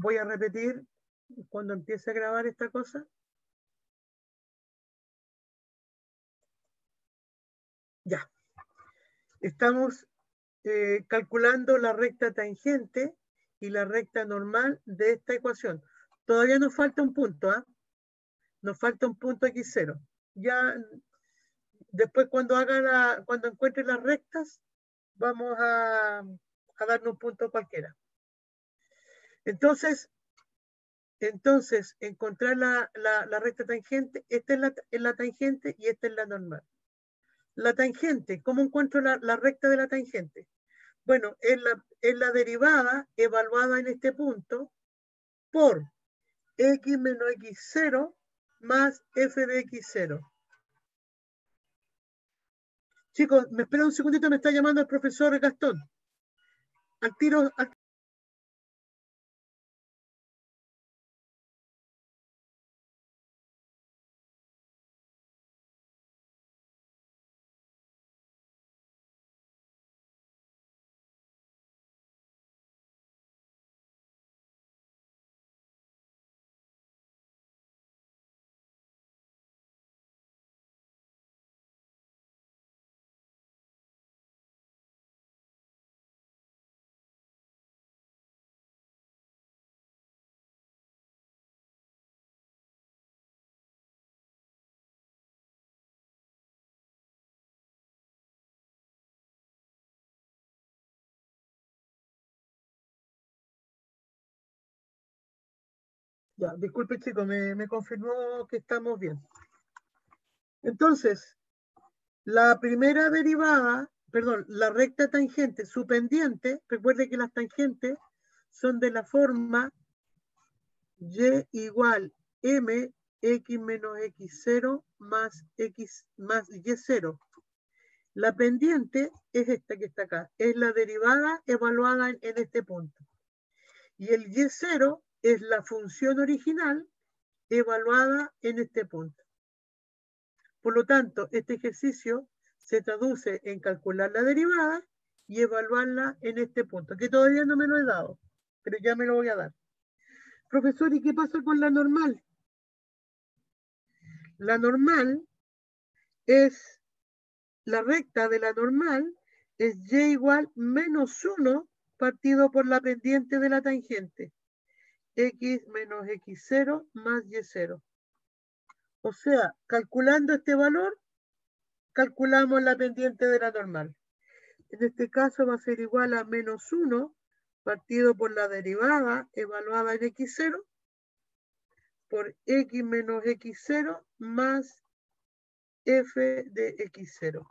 voy a repetir cuando empiece a grabar esta cosa. Ya. Estamos calculando la recta tangente y la recta normal de esta ecuación. Todavía nos falta un punto, ¿ah? Nos falta un punto x0. Ya después cuando encuentre las rectas, vamos a darle un punto cualquiera. Entonces encontrar la recta tangente, esta es la tangente y esta es la normal. La tangente, ¿cómo encuentro la recta de la tangente? Bueno, es la derivada evaluada en este punto por x menos x0 más f de x0. Chicos, me espera un segundito, me está llamando el profesor Gastón. Al tiro. Ya, disculpe chicos, me confirmó que estamos bien. Entonces, la primera derivada, perdón, la recta tangente, su pendiente, recuerde que las tangentes son de la forma y igual m x menos x0 más x más y0. La pendiente es esta que está acá, es la derivada evaluada en este punto. Y el y0 es la función original evaluada en este punto. Por lo tanto, este ejercicio se traduce en calcular la derivada y evaluarla en este punto, que todavía no me lo he dado, pero ya me lo voy a dar. Profesor, ¿y qué pasa con la normal? La normal es, la recta de la normal es y igual menos 1 partido por la pendiente de la tangente. X menos x0 más y0. O sea, calculando este valor, calculamos la pendiente de la normal. En este caso va a ser igual a menos 1 partido por la derivada evaluada en x0 por x menos x0 más f de x0.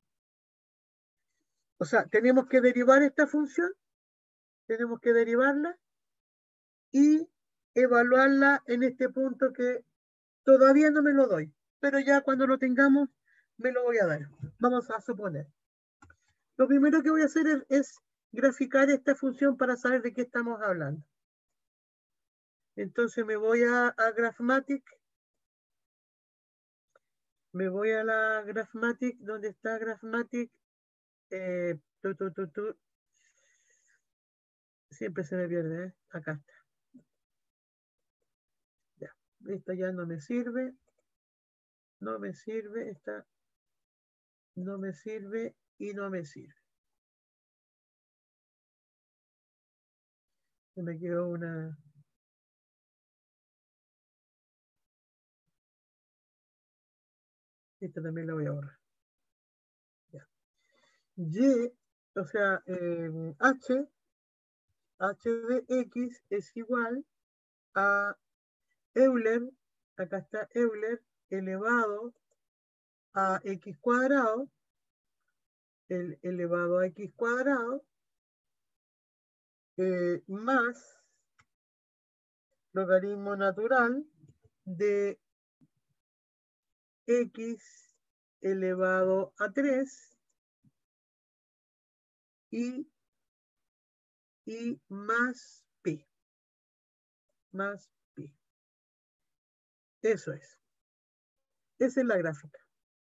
O sea, tenemos que derivar esta función, tenemos que derivarla y evaluarla en este punto que todavía no me lo doy, pero ya cuando lo tengamos me lo voy a dar. Vamos a suponer. Lo primero que voy a hacer es graficar esta función para saber de qué estamos hablando. Entonces me voy a Graphmatic. Me voy a la Graphmatic. ¿Dónde está Graphmatic? Siempre se me pierde, ¿eh? Acá está. Ya. Esto ya no me sirve. No me sirve. Esta no me sirve y no me sirve. Se me quedó una... Esta también la voy a borrar. Ya. Y, o sea, h de x es igual a Euler, acá está Euler, elevado a x cuadrado, elevado a x cuadrado, más logaritmo natural de x elevado a 3 y más pi. Más pi. Eso es. Esa es la gráfica.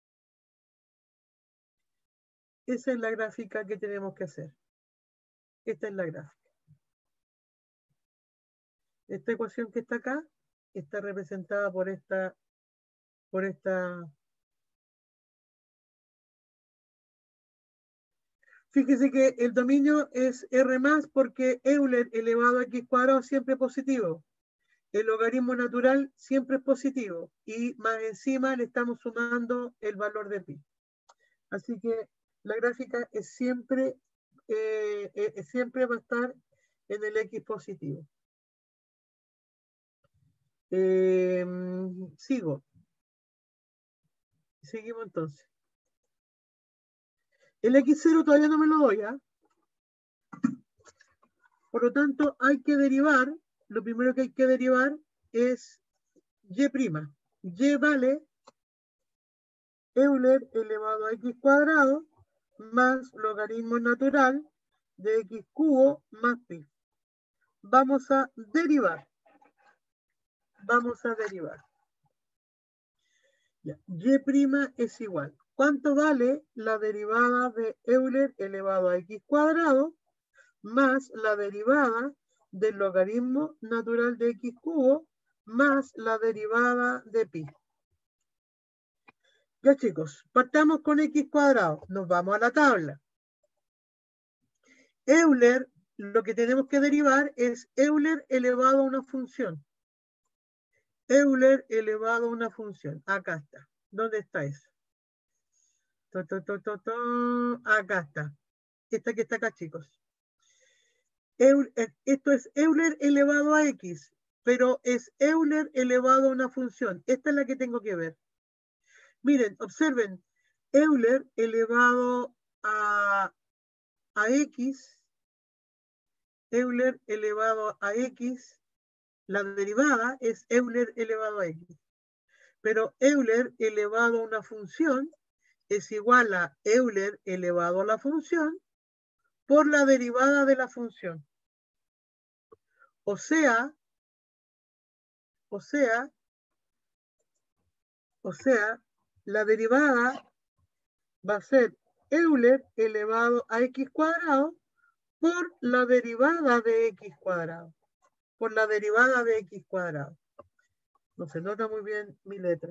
Esa es la gráfica que tenemos que hacer. Esta es la gráfica. Esta ecuación que está acá está representada por esta. Fíjese que el dominio es R más porque Euler elevado a x cuadrado siempre es positivo. El logaritmo natural siempre es positivo. Y más encima le estamos sumando el valor de pi. Así que la gráfica es siempre va a estar en el x positivo. Sigo. Seguimos entonces. El x0 todavía no me lo doy, ¿ah? Por lo tanto, hay que derivar. Lo primero que hay que derivar es y'. Y vale Euler elevado a x cuadrado más logaritmo natural de x cubo más pi. Vamos a derivar. Ya. Y' es igual. ¿Cuánto vale la derivada de Euler elevado a x cuadrado más la derivada del logaritmo natural de x cubo más la derivada de pi? Ya chicos, partamos con x cuadrado. Nos vamos a la tabla. Euler, lo que tenemos que derivar es Euler elevado a una función. Euler elevado a una función. Acá está. ¿Dónde está eso? Acá está. Esta que está acá, chicos. Esto es Euler elevado a x, pero es Euler elevado a una función. Esta es la que tengo que ver. Miren, observen. Euler elevado a x. Euler elevado a x. La derivada es Euler elevado a x. Pero Euler elevado a una función es igual a Euler elevado a la función por la derivada de la función. O sea, la derivada va a ser Euler elevado a x cuadrado por la derivada de x cuadrado. Por la derivada de x cuadrado. No se nota muy bien mi letra.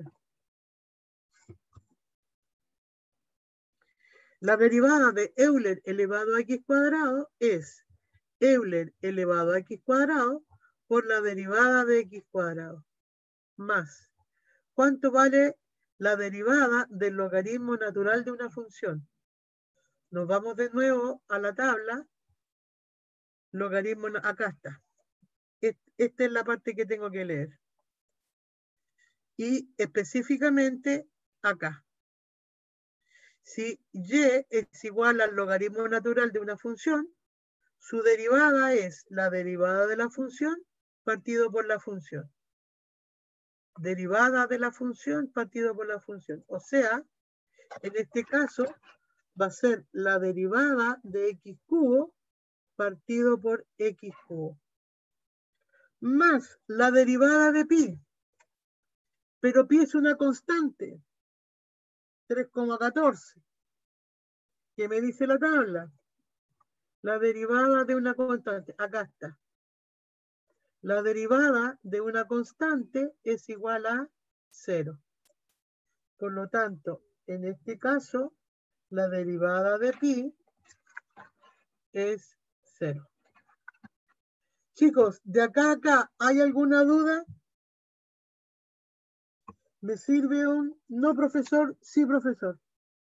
La derivada de Euler elevado a x cuadrado es Euler elevado a x cuadrado por la derivada de x cuadrado. Más. ¿Cuánto vale la derivada del logaritmo natural de una función? Nos vamos de nuevo a la tabla. Logaritmo, acá está. Esta es la parte que tengo que leer. Y específicamente acá. Si y es igual al logaritmo natural de una función, su derivada es la derivada de la función partido por la función. Derivada de la función partido por la función. O sea, en este caso va a ser la derivada de x cubo partido por x cubo. Más la derivada de pi. Pero pi es una constante. 3,14. ¿Qué me dice la tabla? La derivada de una constante. Acá está. La derivada de una constante es igual a 0. Por lo tanto, en este caso, la derivada de pi es 0. Chicos, de acá a acá, ¿hay alguna duda? ¿Me sirve un no profesor? Sí, profesor.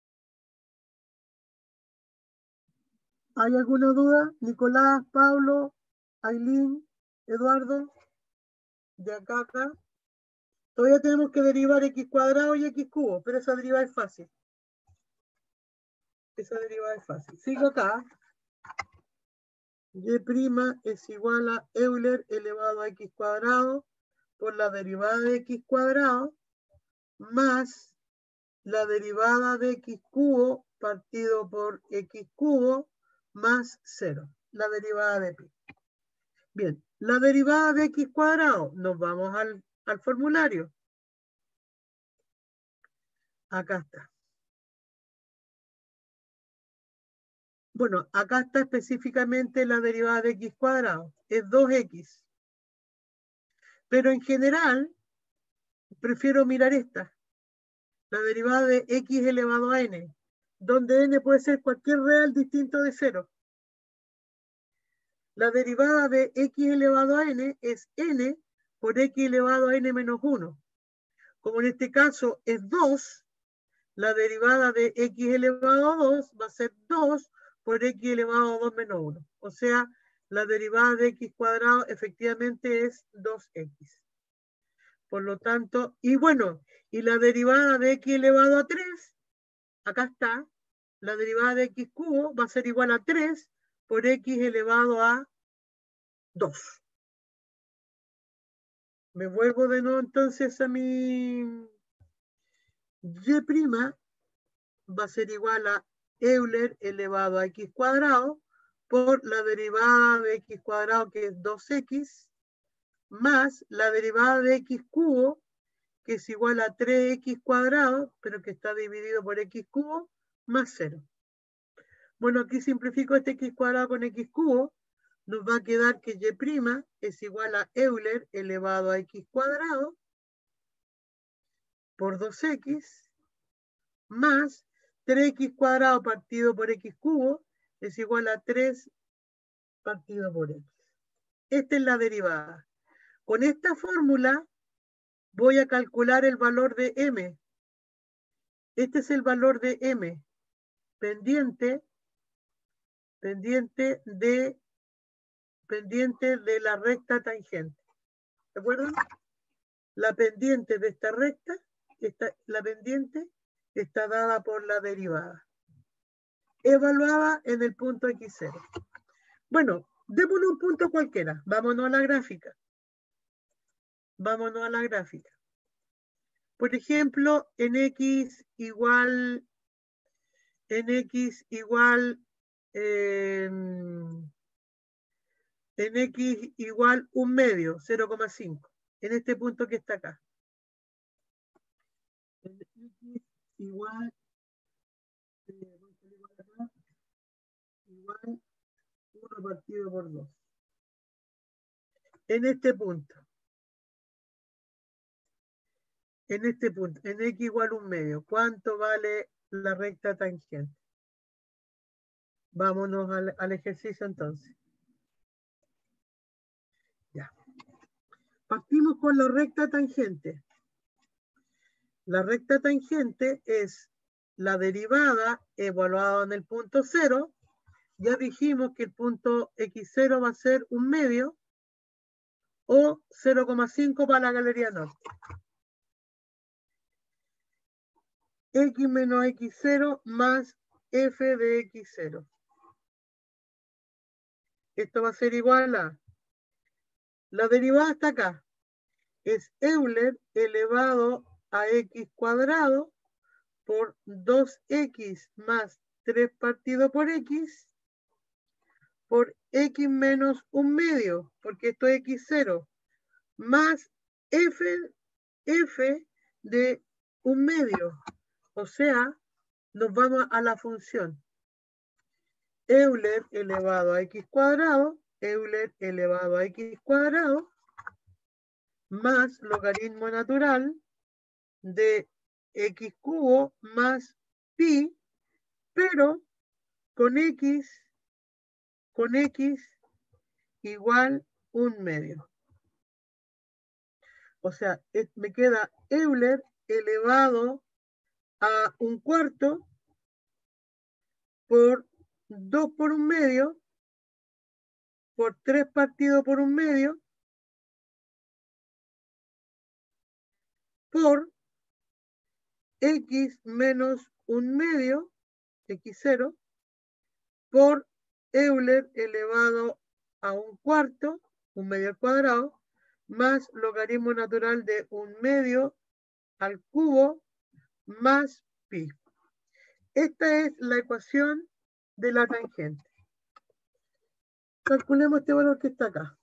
¿Hay alguna duda? Nicolás, Pablo, Ailín, Eduardo, de acá a acá. Todavía tenemos que derivar x cuadrado y x cubo, pero esa derivada es fácil. Sigo acá. Y' es igual a Euler elevado a x cuadrado por la derivada de x cuadrado más la derivada de x cubo partido por x cubo más 0. La derivada de pi. Bien, la derivada de x cuadrado. Nos vamos al formulario. Acá está. Bueno, acá está específicamente la derivada de x cuadrado. Es 2x. Pero en general, prefiero mirar esta, la derivada de x elevado a n, donde n puede ser cualquier real distinto de 0. La derivada de x elevado a n es n por x elevado a n menos 1. Como en este caso es 2, la derivada de x elevado a 2 va a ser 2 por x elevado a 2 menos 1. O sea, la derivada de x cuadrado efectivamente es 2x. Por lo tanto, y bueno, y la derivada de x elevado a 3, acá está, la derivada de x cubo va a ser igual a 3 por x elevado a 2. Me vuelvo de nuevo entonces a mi y' va a ser igual a Euler elevado a x cuadrado por la derivada de x cuadrado, que es 2x, más la derivada de x cubo, que es igual a 3x cuadrado, pero que está dividido por x cubo, más 0. Bueno, aquí simplifico este x cuadrado con x cubo, nos va a quedar que y' es igual a Euler elevado a x cuadrado por 2x, más 3x cuadrado partido por x cubo es igual a 3 partido por x. Esta es la derivada. Con esta fórmula voy a calcular el valor de m. Este es el valor de m, pendiente de la recta tangente. ¿De acuerdo? La pendiente de esta recta, la pendiente está dada por la derivada, evaluada en el punto x0. Bueno, démosle un punto cualquiera. Vámonos a la gráfica. Vámonos a la gráfica. Por ejemplo, en x igual en x igual 1/2, 0,5. En este punto que está acá. En x igual 1 partido por 2. En este punto, en x igual 1/2, ¿cuánto vale la recta tangente? Vámonos al ejercicio entonces. Ya. Partimos con la recta tangente. La recta tangente es la derivada evaluada en el punto 0. Ya dijimos que el punto x0 va a ser 1/2 o 0,5 para la galería norte. X menos x0 más f de x0. Esto va a ser igual a, la derivada está acá, es Euler elevado a x cuadrado por 2x más 3 partido por x por x menos 1/2, porque esto es x0, más f de 1/2. O sea, nos vamos a la función Euler elevado a x cuadrado, Euler elevado a x cuadrado, más logaritmo natural de x cubo más pi, pero con x igual 1/2. O sea, me queda Euler elevado a 1/4 por 2 por 1/2 por 3 partido por 1/2 por x menos 1/2, x0, por Euler elevado a 1/4, 1/2 al cuadrado, más logaritmo natural de 1/2 al cubo, más pi. Esta es la ecuación de la tangente. Calculemos este valor que está acá.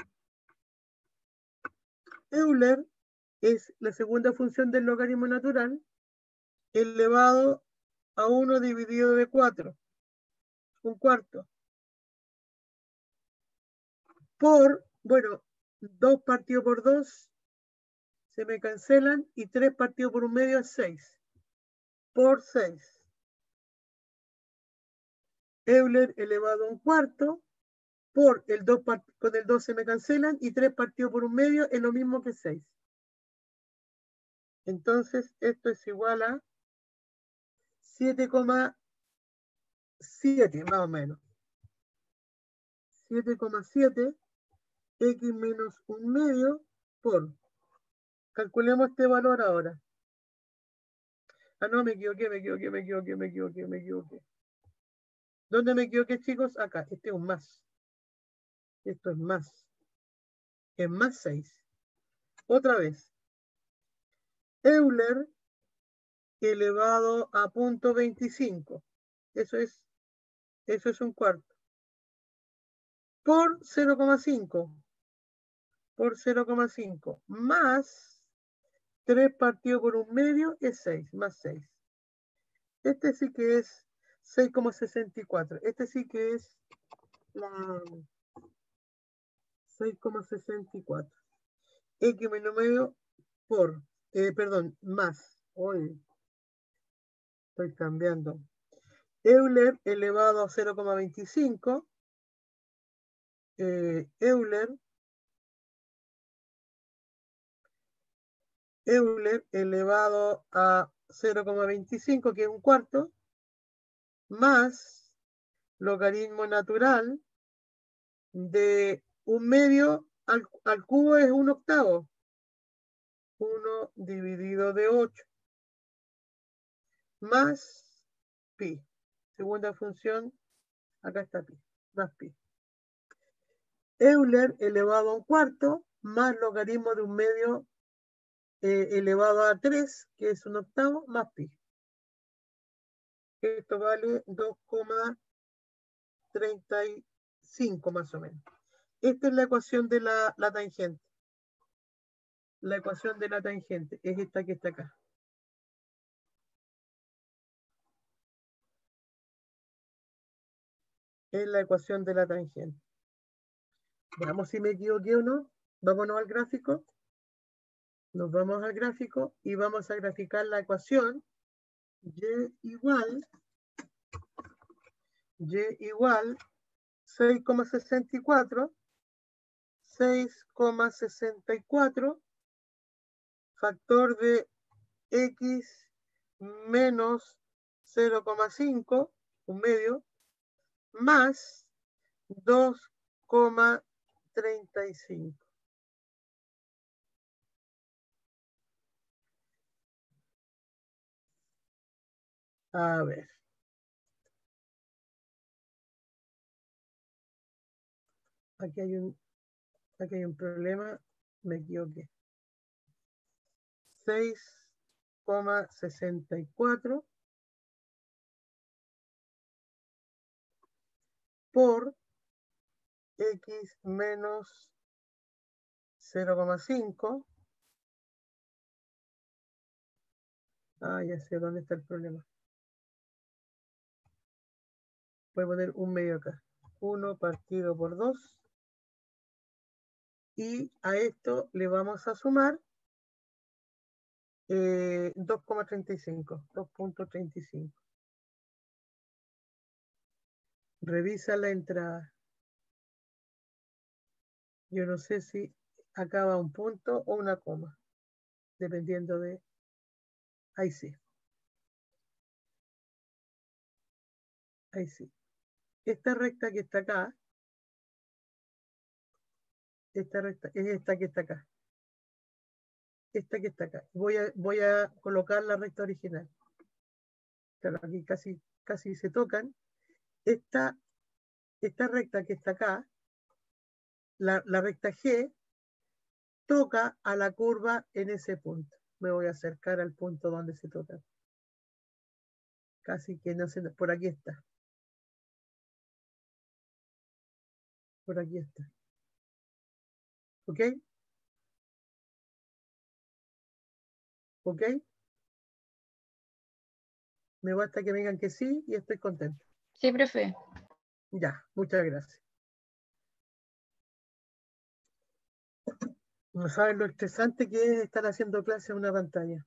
Euler es la segunda función del logaritmo natural elevado a 1 dividido de 4, 1/4. Por, bueno, 2 partido por 2 se me cancelan y 3 partido por 1/2 es 6. Por 6. Euler elevado a 1/4 por el 2 con el 2 se me cancelan y 3 partido por 1/2 es lo mismo que 6. Entonces esto es igual a 7,7 más o menos. 7,7 x menos 1/2 por. Calculemos este valor ahora. Ah, no, me equivoqué. ¿Dónde me equivoqué, chicos? Acá. Este es un más. Esto es más. Es más 6. Otra vez. Euler elevado a 0.25. Eso es 1/4. Por 0,5. Por 0,5. Más 3 partido por 1/2 es 6. Más 6. Este sí que es 6,64. Este sí que es la 6,64. X menos medio por, perdón, más. Hoy estoy cambiando. Euler elevado a 0,25. Euler elevado a 0,25, que es 1/4, más logaritmo natural de 1/2 al cubo es 1/8. 1 dividido de 8. Más pi. Segunda función, acá está pi. Más pi. Euler elevado a 1/4 más logaritmo de 1/2 elevado a 3, que es 1/8, más pi. Esto vale 2,35 más o menos. Esta es la ecuación de la tangente. La ecuación de la tangente es esta que está acá. Es la ecuación de la tangente. Veamos si me equivoqué o no. Vámonos al gráfico. Nos vamos al gráfico y vamos a graficar la ecuación y igual 6,64 factor de x menos 0,5, 1/2, más 2,35. A ver. Aquí hay un problema. Me equivoqué. 6,64 por x menos 0,5. Ah, ya sé dónde está el problema. Voy a poner 1/2 acá. 1 partido por 2. Y a esto le vamos a sumar 2,35. 2,35. Revisa la entrada. Yo no sé si acaba un punto o una coma. Dependiendo de... Ahí sí. Ahí sí. Esta recta que está acá. Esta recta es esta que está acá. Esta que está acá. Voy a colocar la recta original. Claro, aquí casi se tocan. Esta recta que está acá, la recta G, toca a la curva en ese punto. Me voy a acercar al punto donde se toca. Casi que no sé, por aquí está. Por aquí está. ¿Ok? ¿Ok? Me basta que me digan que sí y estoy contento. Sí, profe. Ya, muchas gracias. No saben lo estresante que es estar haciendo clase en una pantalla.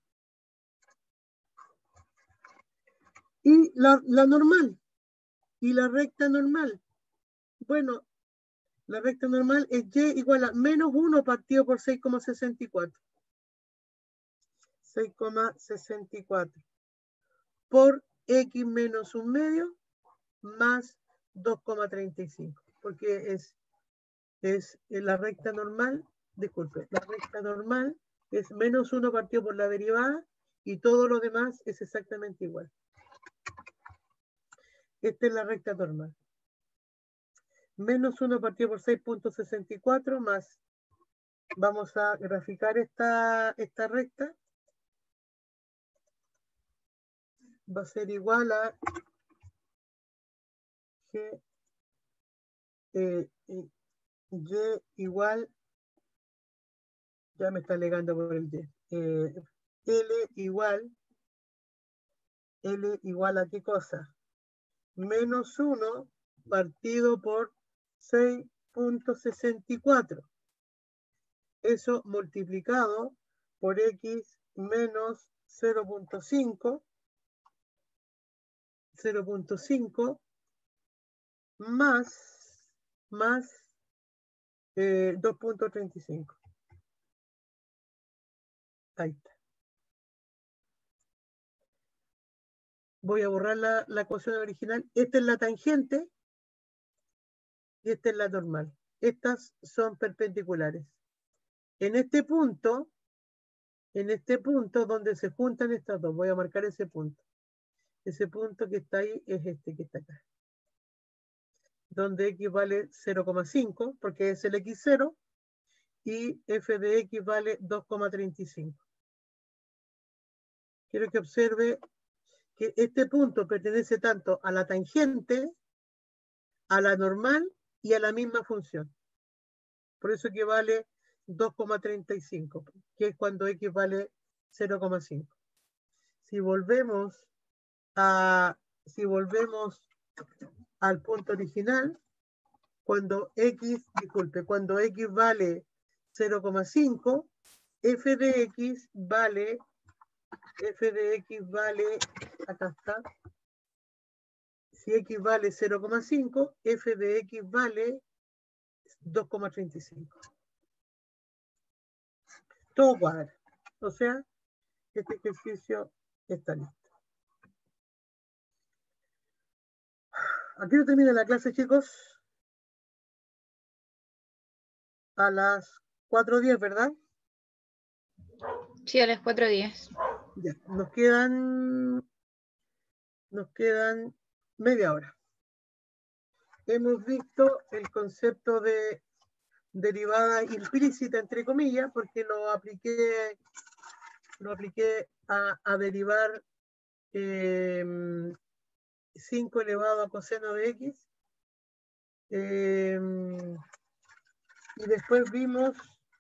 Y la normal, y la recta normal. Bueno, la recta normal es y igual a menos 1 partido por 6,64. 6,64 por x menos 1/2 más 2,35. Porque es la recta normal, disculpe, la recta normal es menos 1 partido por la derivada y todo lo demás es exactamente igual. Esta es la recta normal. Menos 1 partido por 6,64 más, vamos a graficar esta recta, va a ser igual a G, Y igual, ya me está alegando por el Y, L igual a qué cosa, menos 1 partido por 6,64. Eso multiplicado por x menos 0,5 más 2,35. Ahí está. Voy a borrar la ecuación original. Esta es la tangente y esta es la normal. Estas son perpendiculares. En este punto donde se juntan estas dos, voy a marcar ese punto. Ese punto que está ahí es este que está acá. Donde x vale 0,5, porque es el x0, y f de x vale 2,35. Quiero que observe que este punto pertenece tanto a la tangente, a la normal y a la misma función. Por eso que vale 2,35, que es cuando x vale 0,5. Si volvemos al punto original, cuando x vale 0,5, f de x vale, acá está, si x vale 0,5, f de x vale 2,35. Todo cuadra. O sea, este ejercicio está listo. Aquí no termina la clase, chicos. A las 4:10, ¿verdad? Sí, a las 4:10. Ya, nos quedan media hora. Hemos visto el concepto de derivada implícita, entre comillas, porque lo apliqué a derivar 5 elevado a coseno de x. Y después vimos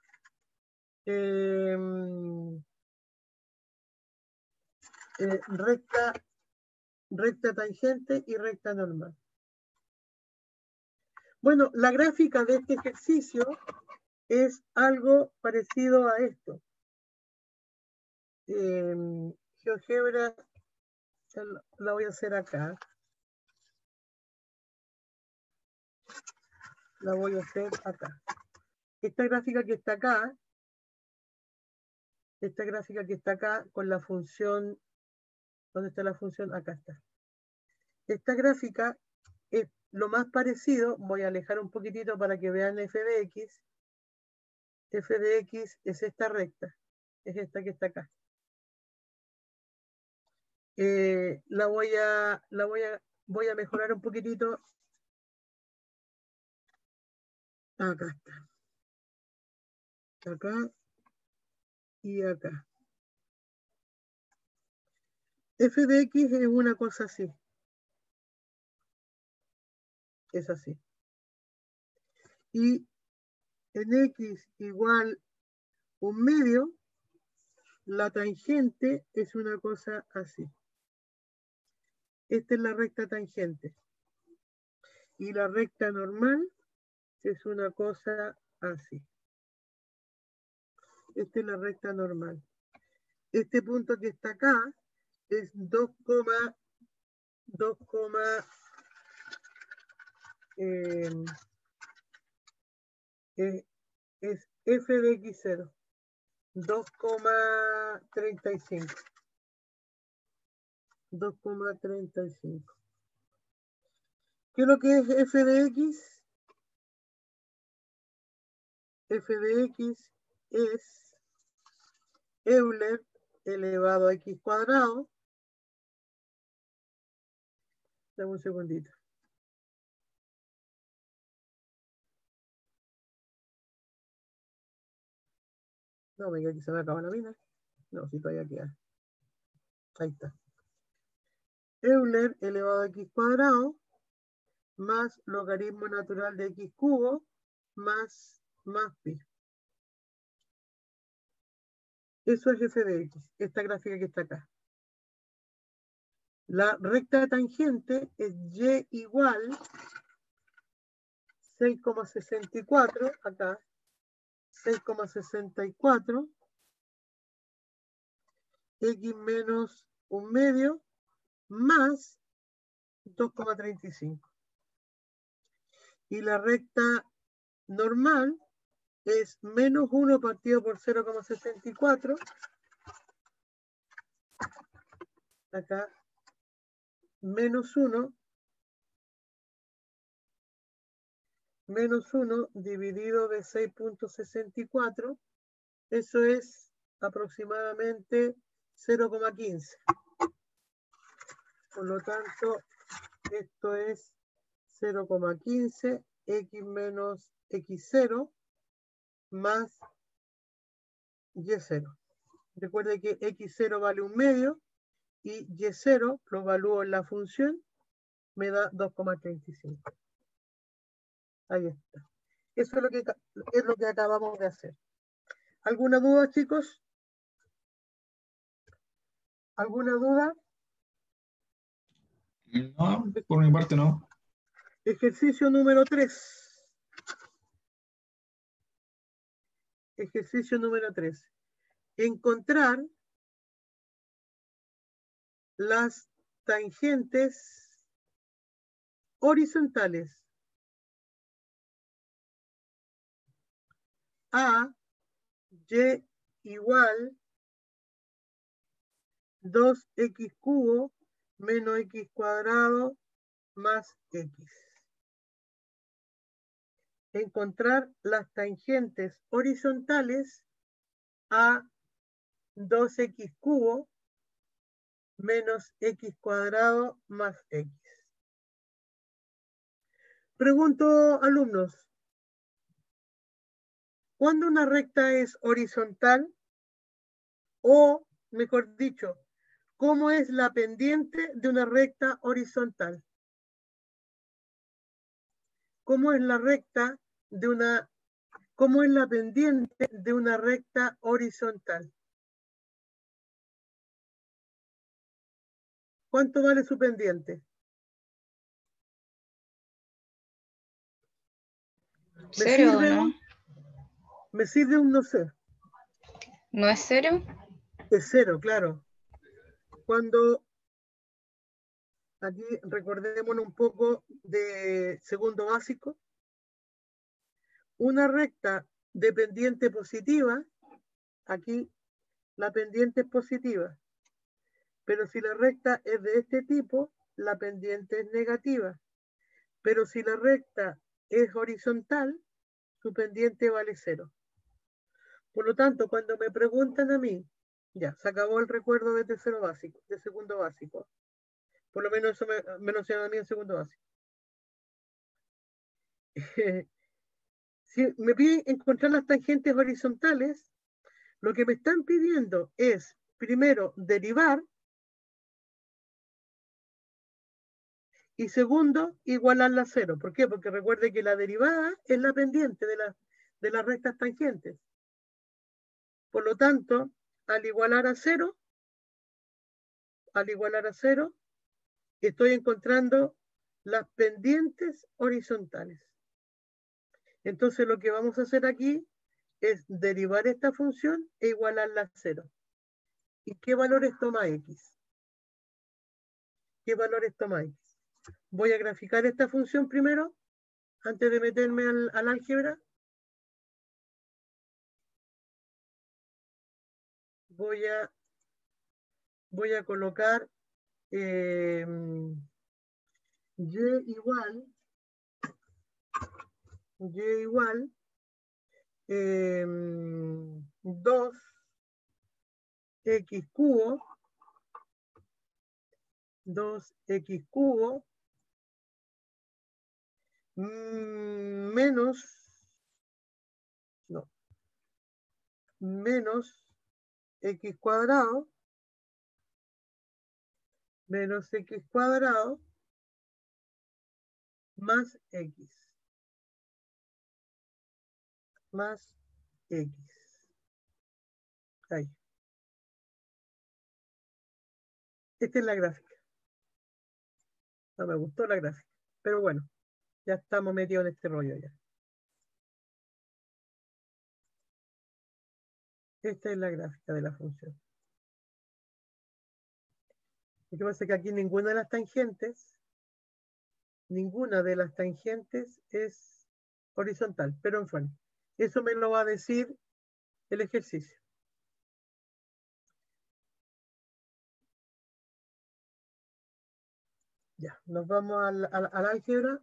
recta tangente y recta normal. Bueno, la gráfica de este ejercicio es algo parecido a esto. GeoGebra la voy a hacer acá. La voy a hacer acá. Esta gráfica que está acá, con la función, ¿dónde está la función? Acá está. Esta gráfica es lo más parecido, voy a alejar un poquitito para que vean f de x. F de x es esta recta, es esta que está acá. Voy a mejorar un poquitito. Acá está. Acá y acá. F de x es una cosa así. Es así. Y en x igual 1/2, la tangente es una cosa así. Esta es la recta tangente. Y la recta normal es una cosa así. Esta es la recta normal. Este punto que está acá es 2, es f de x0, 2,35. 2,35. ¿Qué es lo que es f de x? F de x es Euler elevado a x cuadrado. Dame un segundito. No, venga, aquí se me acaba la mina. No, si todavía queda. Ahí está. Euler elevado a x cuadrado más logaritmo natural de x cubo más pi. Eso es f de x, esta gráfica que está acá. La recta tangente es y igual 6,64, acá, 6,64, x menos 1/2 más 2,35. Y la recta normal es menos 1 partido por 0,64. Acá, menos 1 dividido de 6,64. Eso es aproximadamente 0,15. Por lo tanto, esto es 0,15 x menos x0 más y0. Recuerde que x0 vale 1/2 y y0 lo evalúo en la función, me da 2,35. Ahí está. Eso es lo que acabamos de hacer. ¿Alguna duda, chicos? ¿Alguna duda? No, por mi parte no. Ejercicio número 3. Ejercicio número 3. Encontrar las tangentes horizontales a y igual 2x cubo menos x cuadrado más x. Encontrar las tangentes horizontales a 2x cubo menos x cuadrado más x. Pregunto, alumnos, ¿cuándo una recta es horizontal? O, mejor dicho, ¿cómo es la pendiente de una recta horizontal? ¿Cómo es la recta de una, cómo es la pendiente de una recta horizontal? ¿Cuánto vale su pendiente? ¿Cero o no? Me sirve un no sé. ¿No es cero? Es 0, claro. Cuando, aquí recordémonos un poco de segundo básico, una recta de pendiente positiva, aquí la pendiente es positiva, pero si la recta es de este tipo, la pendiente es negativa. Pero si la recta es horizontal, su pendiente vale 0. Por lo tanto, cuando me preguntan a mí, ya, se acabó el recuerdo de tercero básico, de segundo básico. Por lo menos eso me lo enseñaron a mí en segundo básico. Si me piden encontrar las tangentes horizontales, lo que me están pidiendo es, primero, derivar, y segundo, igualarla a 0. ¿Por qué? Porque recuerde que la derivada es la pendiente de las rectas tangentes. Por lo tanto, al igualar a 0, estoy encontrando las pendientes horizontales. Entonces lo que vamos a hacer aquí es derivar esta función e igualarla a 0. ¿Y qué valores toma x? ¿Qué valores toma x? Voy a graficar esta función primero, antes de meterme al álgebra. Voy a colocar y igual 2x cubo menos x cuadrado más x. Ahí. Esta es la gráfica. No me gustó la gráfica, pero bueno, ya estamos metidos en este rollo ya. Esta es la gráfica de la función. Lo que pasa es que aquí ninguna de las tangentes es horizontal, pero en fin, eso me lo va a decir el ejercicio. Ya, nos vamos al álgebra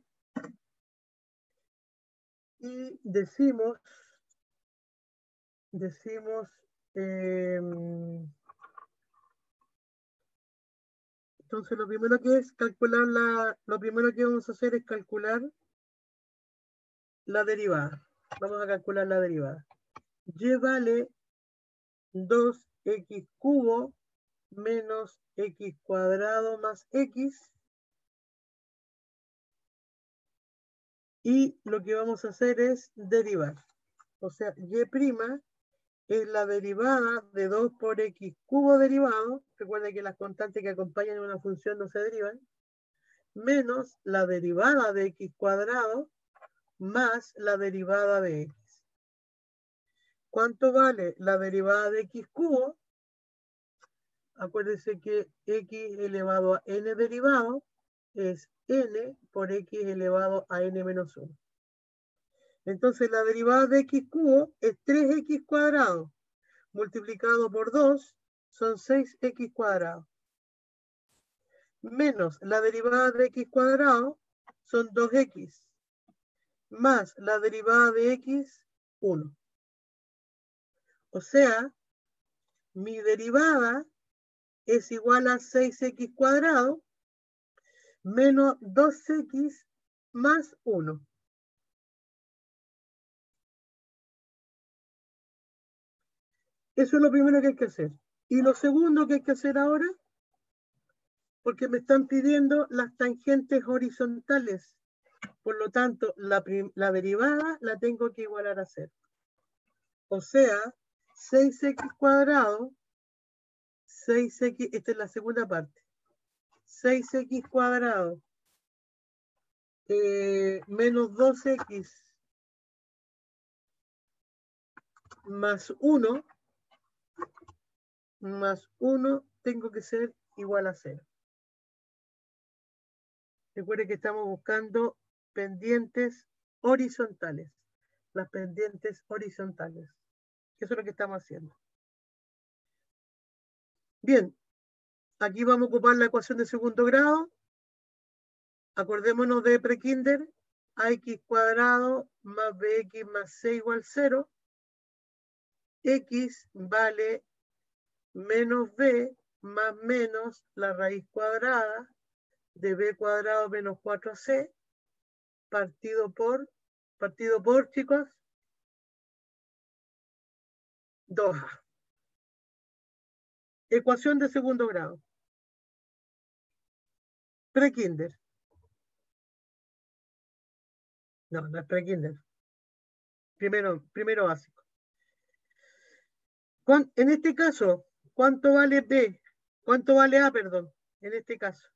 y decimos entonces lo primero que vamos a hacer es calcular la derivada. Vamos a calcular la derivada. Y vale 2x cubo menos x cuadrado más x. Y lo que vamos a hacer es derivar. O sea, y' es la derivada de 2 por x cubo derivado. Recuerden que las constantes que acompañan una función no se derivan. Menos la derivada de x cuadrado más la derivada de x. ¿Cuánto vale la derivada de x cubo? Acuérdense que x elevado a n derivado es n por x elevado a n menos 1. Entonces la derivada de x cubo es 3x cuadrado multiplicado por 2 son 6x cuadrado. Menos la derivada de x cuadrado son 2x. Más la derivada de x, 1. O sea, mi derivada es igual a 6x cuadrado menos 2x más 1. Eso es lo primero que hay que hacer. Y lo segundo que hay que hacer ahora, porque me están pidiendo las tangentes horizontales. Por lo tanto, la derivada la tengo que igualar a 0. O sea, 6x cuadrado, 6x, esta es la segunda parte. 6x cuadrado menos 2x más 1 tengo que ser igual a 0. Recuerden que estamos buscando pendientes horizontales. Las pendientes horizontales. Eso es lo que estamos haciendo. Bien, aquí vamos a ocupar la ecuación de segundo grado. Acordémonos de prekinder. Ax cuadrado más bx más c igual 0. X vale menos b más menos la raíz cuadrada de b cuadrado menos 4c partido por, chicos, 2a. Ecuación de segundo grado. Prekinder. No es prekinder. Primero básico. En este caso, ¿cuánto vale B? ¿Cuánto vale A, perdón? En este caso.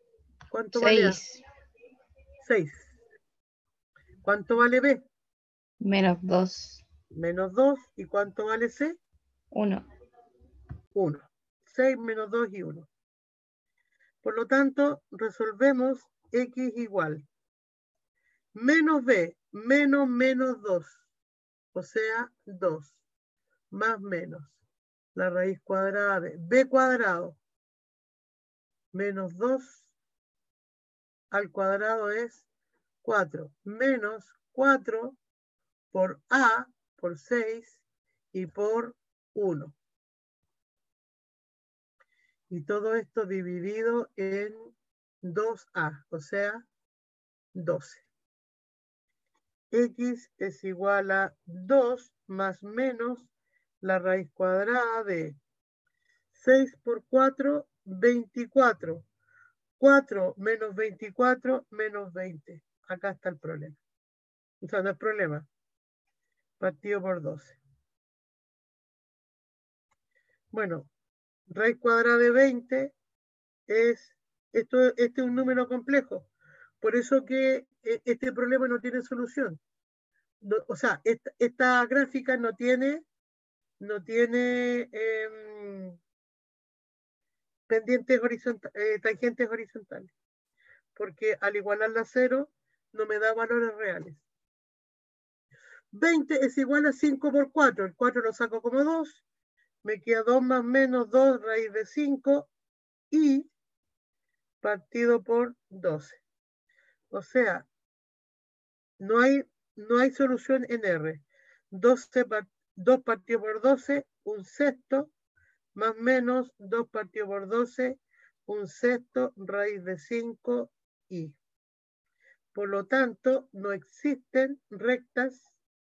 ¿Cuánto vale A? 6. ¿Cuánto vale B? Menos 2. Menos 2. ¿Y cuánto vale C? 1. 1. 6 menos 2 y 1. Por lo tanto, resolvemos X igual menos B, menos 2, o sea, 2, más menos la raíz cuadrada de B cuadrado menos 2 al cuadrado es 4, menos 4 por A, por 6 y por 1. Y todo esto dividido en 2A, o sea, 12. X es igual a 2 más menos la raíz cuadrada de 6 por 4, 24. 4 menos 24 menos 20. Acá está el problema. O sea, no es problema. Partido por 12. Bueno, raíz cuadrada de 20 es, este es un número complejo. Por eso que este problema no tiene solución. No, o sea, esta gráfica no tiene pendientes tangentes horizontales, porque al igualarla a 0 no me da valores reales. 20 es igual a 5 por 4, el 4 lo saco como 2, me queda 2 más menos 2 raíz de 5 y partido por 12. O sea, no hay solución en R. 2 partido por 12, un sexto, más menos 2 partido por 12, un sexto, raíz de 5 y. Por lo tanto, no existen rectas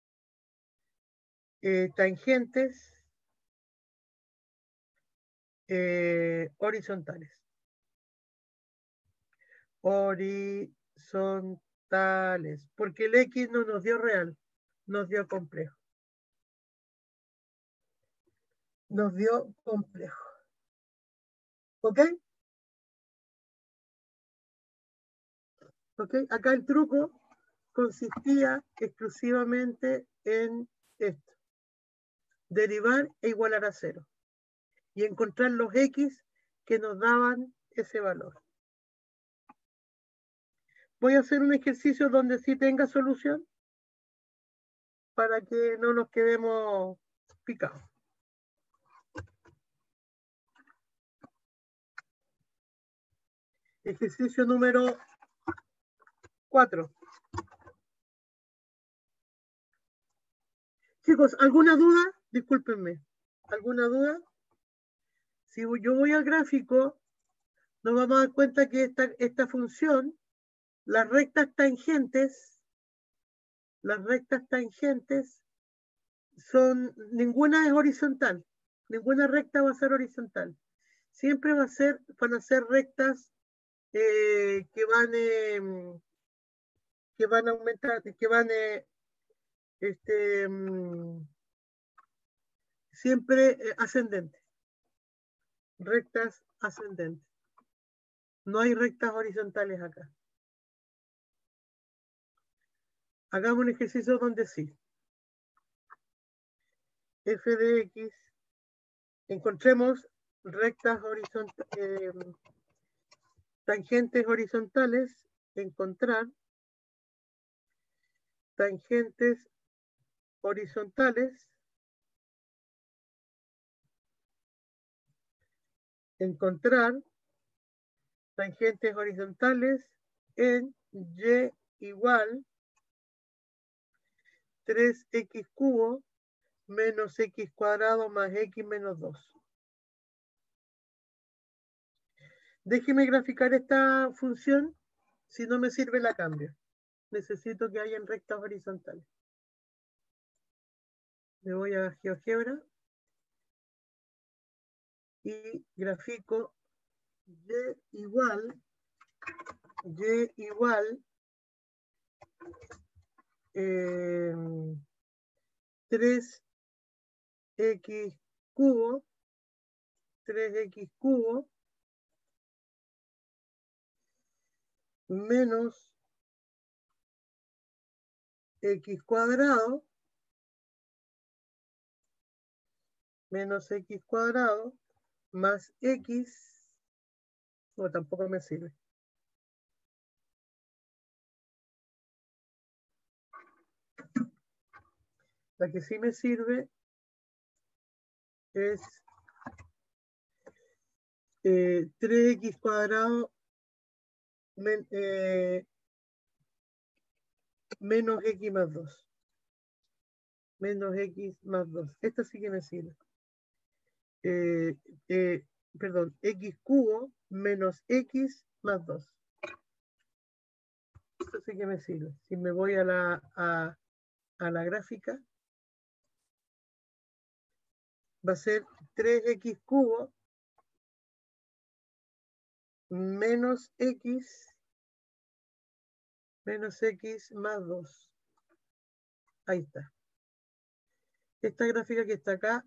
tangentes horizontales. Horizontales. Porque el X no nos dio real, nos dio complejo. Nos dio complejo. ¿Ok? ¿Ok? Acá el truco consistía exclusivamente en esto. Derivar e igualar a 0. Y encontrar los X que nos daban ese valor. Voy a hacer un ejercicio donde sí tenga solución para que no nos quedemos picados. Ejercicio número 4. Chicos, ¿alguna duda? Discúlpenme. ¿Alguna duda? Si yo voy al gráfico, nos vamos a dar cuenta que esta función, las rectas tangentes, ninguna es horizontal. Ninguna recta va a ser horizontal. Siempre van a ser rectas que van a aumentar, que van siempre ascendentes. Rectas ascendentes. No hay rectas horizontales acá. Hagamos un ejercicio donde sí. F de X, encontremos rectas horizontales, tangentes horizontales, encontrar tangentes horizontales, en Y igual 3x cubo menos x cuadrado más x menos 2. Déjeme graficar esta función, si no me sirve la cambio. Necesito que hayan rectas horizontales. Me voy a GeoGebra y grafico y igual 3x cubo menos x cuadrado menos x cuadrado más x, no, tampoco me sirve. La que sí me sirve es 3x cuadrado menos x más 2. Menos x más 2. Esta sí que me sirve. Perdón, x cubo menos x más 2. Esto sí que me sirve. Si me voy a la gráfica, va a ser 3x cubo menos x más 2. Ahí está. Esta gráfica que está acá,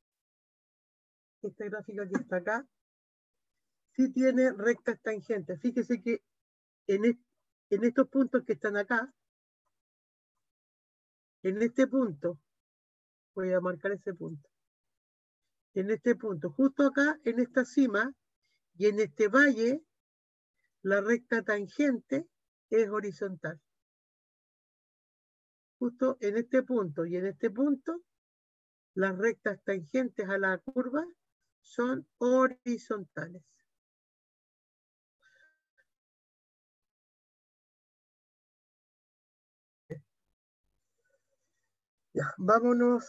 sí tiene rectas tangentes. Fíjese que en estos puntos que están acá, en este punto, voy a marcar ese punto. En este punto, justo acá, en esta cima, y en este valle, la recta tangente es horizontal. Justo en este punto y en este punto, las rectas tangentes a la curva son horizontales. Ya, vámonos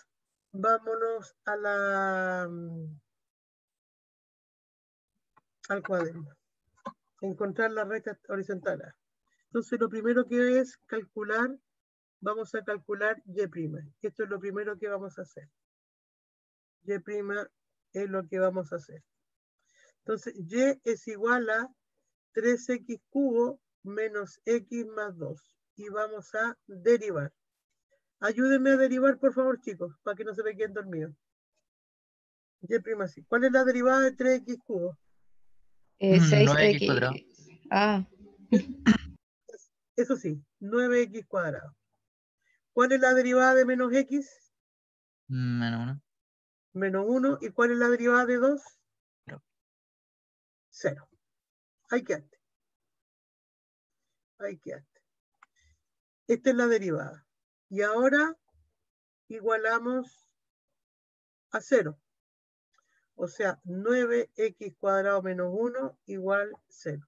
al cuaderno. Encontrar la recta horizontal. Entonces, lo primero que es calcular, vamos a calcular y'. Esto es lo primero que vamos a hacer. Y' es lo que vamos a hacer. Entonces, y es igual a 3x cubo menos x más 2. Y vamos a derivar. Ayúdenme a derivar, por favor, chicos, para que no se me queden dormidos. Y' sí. ¿Cuál es la derivada de 3x cubo? 6x. cuadrado. Ah, Eso sí, 9x cuadrado. ¿Cuál es la derivada de menos x? Menos 1. Menos 1. ¿Y cuál es la derivada de 2? 0. Ahí quedaste. Esta es la derivada. Y ahora igualamos a 0. O sea, 9x cuadrado menos 1 igual 0.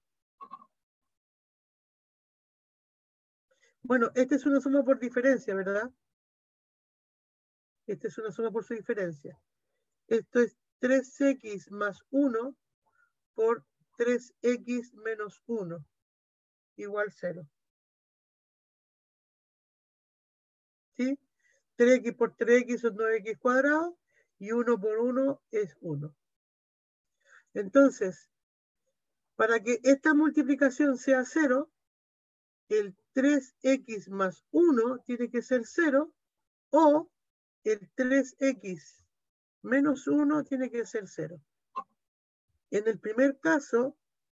Bueno, esta es una suma por diferencia, ¿verdad? Esta es una suma por su diferencia. Esto es 3x más 1 por 3x menos 1 igual 0. ¿Sí? 3x por 3x son 9x cuadrado y 1 por 1 es 1. Entonces, para que esta multiplicación sea 0, el 3x más 1 tiene que ser 0 o el 3x menos 1 tiene que ser 0. En el primer caso,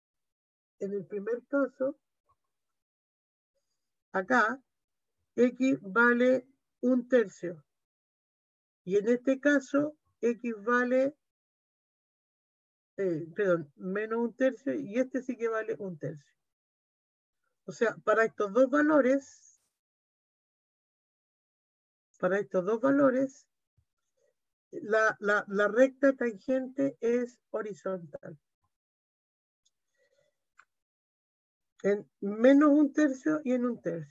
acá, x vale 1/3. Y en este caso, x vale, menos 1/3 y este sí que vale 1/3. O sea, para estos dos valores, la recta tangente es horizontal. En menos 1/3 y en 1/3.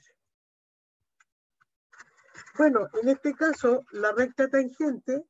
Bueno, en este caso, la recta tangente,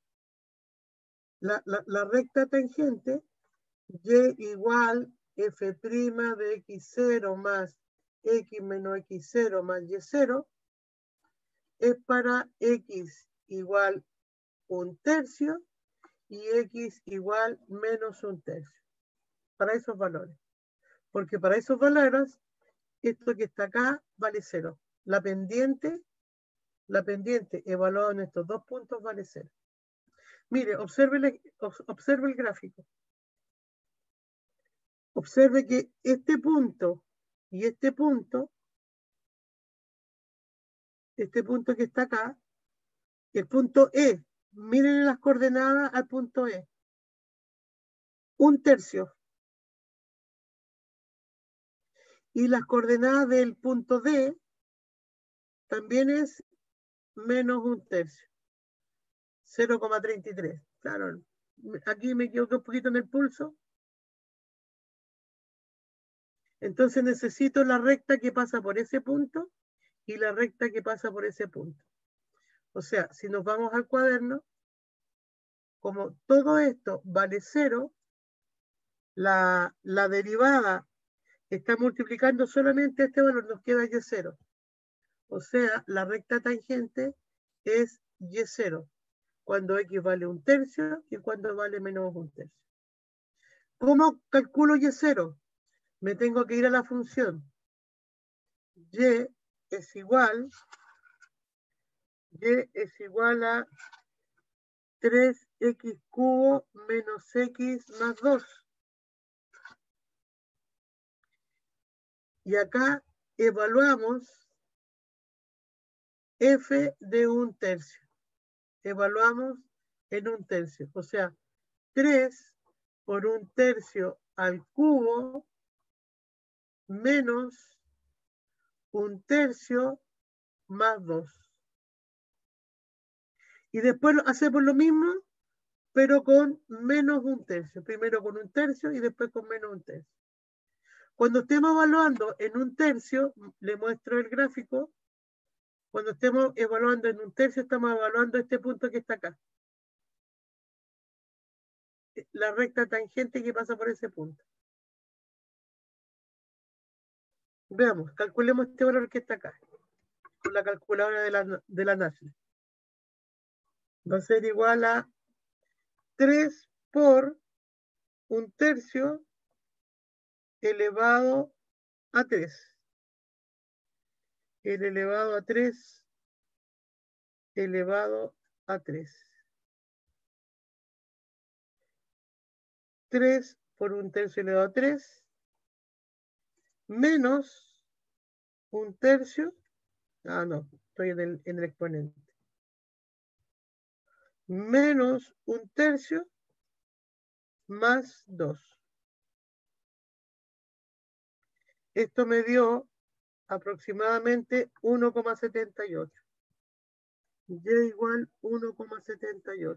y igual f' de x0 más x menos x0 más y0, es para x igual 1/3 y x igual menos 1/3. Para esos valores. Porque para esos valores, esto que está acá vale 0. La pendiente evaluada en estos dos puntos vale 0. Mire, observe el gráfico. Observe que este punto y este punto este punto que está acá, el punto E. Miren las coordenadas al punto E. 1/3. Y las coordenadas del punto D también es menos 1/3. 0,33. Claro, aquí me equivoqué un poquito en el pulso. Entonces necesito la recta que pasa por ese punto y la recta que pasa por ese punto. O sea, si nos vamos al cuaderno, como todo esto vale 0, la derivada está multiplicando solamente este valor, nos queda y0. O sea, la recta tangente es y0, cuando x vale 1/3 y cuando vale menos 1/3. ¿Cómo calculo y0? Me tengo que ir a la función. Y es igual a 3x cubo menos x más 2. Y acá evaluamos f de 1/3. Evaluamos en 1/3. O sea, 3 por 1/3 al cubo menos 1/3 más 2. Y después hacemos lo mismo, pero con menos 1/3. Primero con 1/3 y después con menos 1/3. Cuando estemos evaluando en 1/3, le muestro el gráfico. Cuando estemos evaluando en 1/3, estamos evaluando este punto que está acá. La recta tangente que pasa por ese punto. Veamos, calculemos este valor que está acá, con la calculadora de la NASLE. Va a ser igual a 3 por 1/3 elevado a 3. El elevado a 3 elevado a 3. 3 por 1/3 elevado a 3 menos 1/3. Ah, no, estoy en el exponente. Menos 1/3 más 2. Esto me dio aproximadamente 1,78. Y igual 1,78.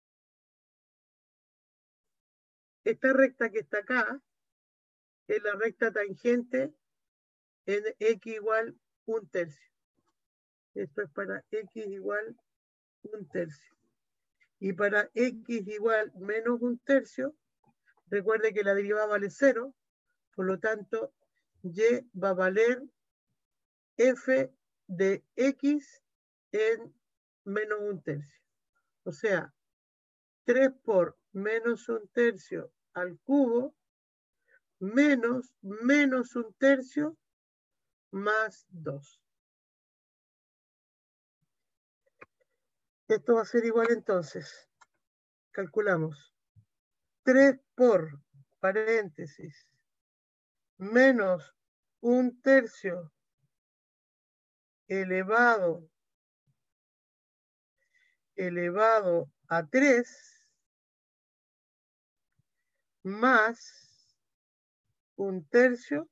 Esta recta que está acá es la recta tangente en x igual 1/3. Esto es para x igual 1/3. Y para x igual menos 1/3, recuerde que la derivada vale 0, por lo tanto, y va a valer f de x en menos 1/3. O sea, 3 por menos 1/3 al cubo menos 1/3 más 2. Esto va a ser igual entonces. Calculamos. 3 por paréntesis menos 1/3 elevado a 3 más 1/3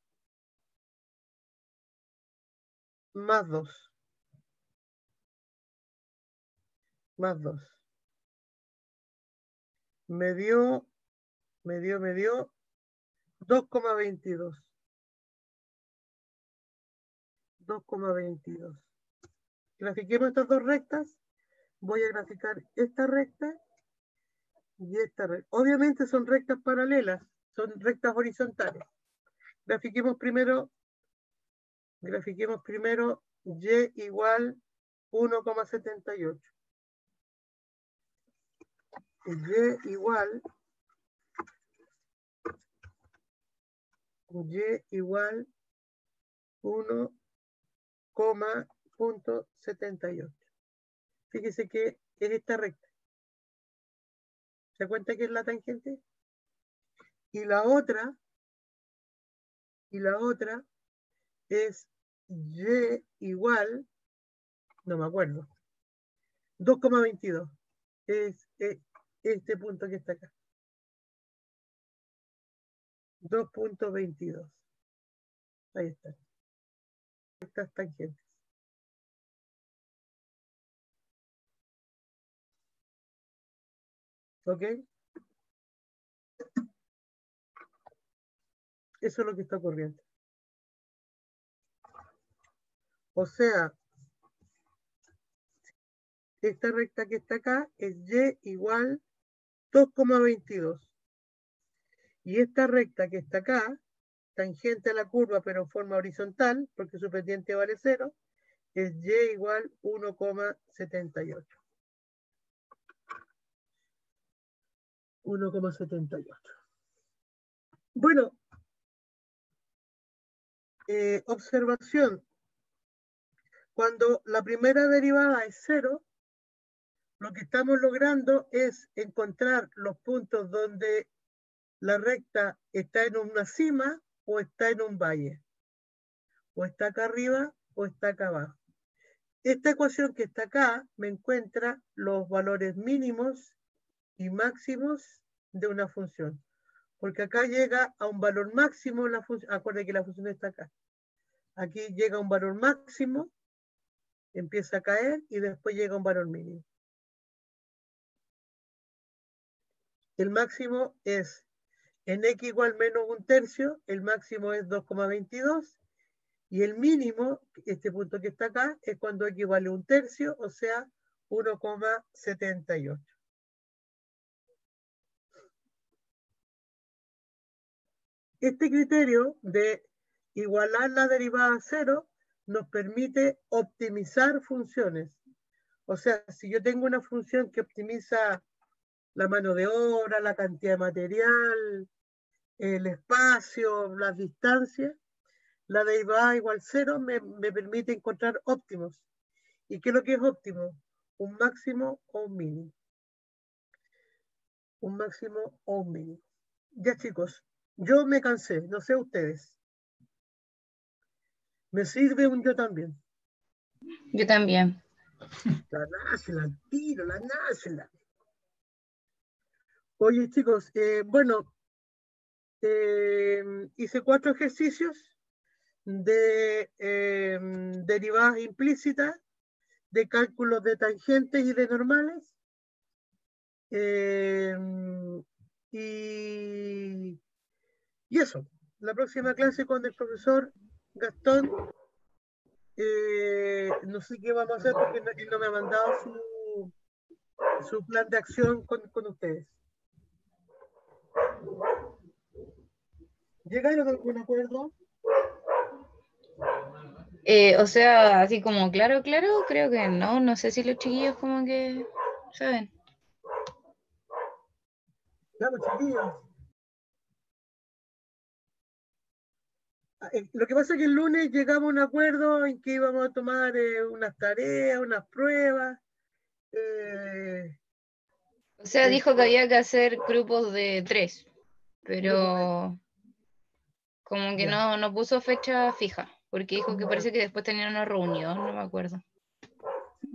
más 2. Más 2. Me dio 2,22. 2,22. Grafiquemos estas dos rectas. Voy a graficar esta recta y esta recta. Obviamente son rectas paralelas, son rectas horizontales. Grafiquemos primero y igual 1,78. Y igual 1,78. Fíjese que es esta recta. ¿Se da cuenta que es la tangente? Y la otra es y igual No me acuerdo. 2,22. Es este punto que está acá. 2,22. Ahí está. Estas tangentes. ¿Ok? Eso es lo que está ocurriendo. O sea, esta recta que está acá es y igual 2,22. Y esta recta que está acá, tangente a la curva pero en forma horizontal, porque su pendiente vale 0, es y igual 1,78. 1,78. Bueno, observación. Cuando la primera derivada es 0, lo que estamos logrando es encontrar los puntos donde la recta está en una cima o está en un valle. O está acá arriba o está acá abajo. Esta ecuación que está acá me encuentra los valores mínimos y máximos de una función. Porque acá llega a un valor máximo la función. Acuérdense que la función está acá. Aquí llega a un valor máximo, empieza a caer y después llega a un valor mínimo. El máximo es en x igual menos 1/3, el máximo es 2,22 y el mínimo, este punto que está acá, es cuando x vale 1/3, o sea, 1,78. Este criterio de igualar la derivada a 0 nos permite optimizar funciones. O sea, si yo tengo una función que optimiza la mano de obra, la cantidad de material, el espacio, las distancias, la derivada igual 0 me permite encontrar óptimos. ¿Y qué es lo que es óptimo? Un máximo o un mínimo. Un máximo o un mínimo. Ya chicos, yo me cansé, no sé ustedes. Me sirve un yo también. Yo también. La nácela, el tiro, la nácela. Oye chicos, bueno, hice 4 ejercicios de derivadas implícitas, de cálculos de tangentes y de normales. Y eso, la próxima clase con el profesor Gastón, no sé qué vamos a hacer porque él no me ha mandado su plan de acción con ustedes. ¿Llegaron a algún acuerdo? O sea, así como claro, creo que no. No sé si los chiquillos como que saben. Vamos, chiquillos. Lo que pasa es que el lunes llegamos a un acuerdo en que íbamos a tomar unas tareas, unas pruebas. O sea, dijo que había que hacer grupos de 3, pero como que no puso fecha fija, porque dijo que parece que después tenían una reunión, no me acuerdo. Sí,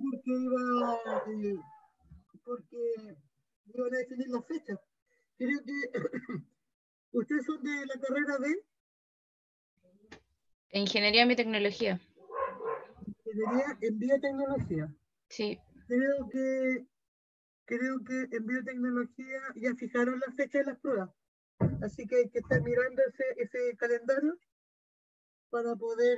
porque iban a definir las fechas. Creo que ustedes son de la carrera de Ingeniería en biotecnología. Ingeniería en Biotecnología. Sí. Creo que en biotecnología ya fijaron la fecha de las pruebas. Así que hay que estar mirando ese calendario para poder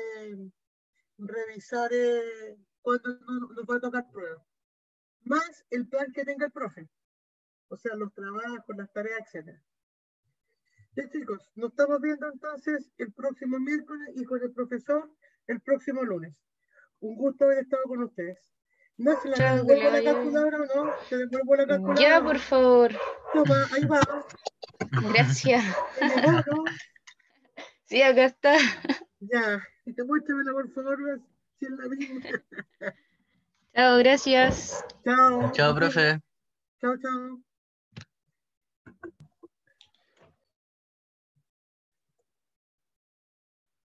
revisar cuándo nos va a tocar pruebas. Más el plan que tenga el profe. O sea, los trabajos, las tareas, etc. Ya chicos, nos estamos viendo entonces el próximo miércoles y con el profesor el próximo lunes. Un gusto haber estado con ustedes. Nácela, ¿te devuelvo la calculadora o no? ¿Te devuelvo la calculadora? Ya, por favor. Toma, ahí va. Gracias. ¿Te llegó, no? Sí, acá está. Ya, y te muéstramela, por favor, si es la misma. Chao, gracias. Chao. Chao, profe. Chao, chao.